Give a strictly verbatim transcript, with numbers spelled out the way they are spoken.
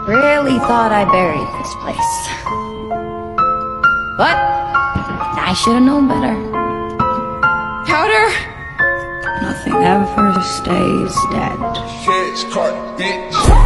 Really thought I buried this place. But I should have known better. Powder! Nothing ever stays dead. Catch, caught, bitch.